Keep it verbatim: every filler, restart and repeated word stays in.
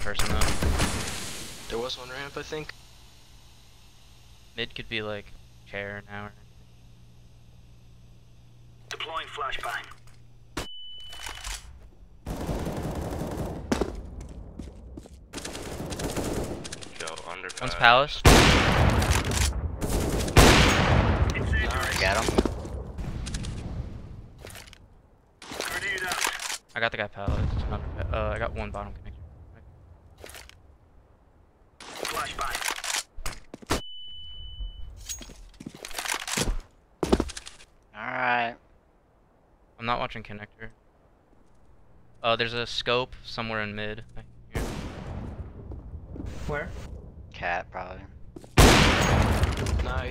person though. There was one ramp, I think. Mid could be like chair now. Or... Deploying flashbang. Go under. One's palace. Nice. Got him. Grenade out. I got the guy palace. Not, uh, I got one bottom connector. Flashbang. Alright. I'm not watching connector. Uh, there's a scope somewhere in mid. Here. Where? Cat, probably.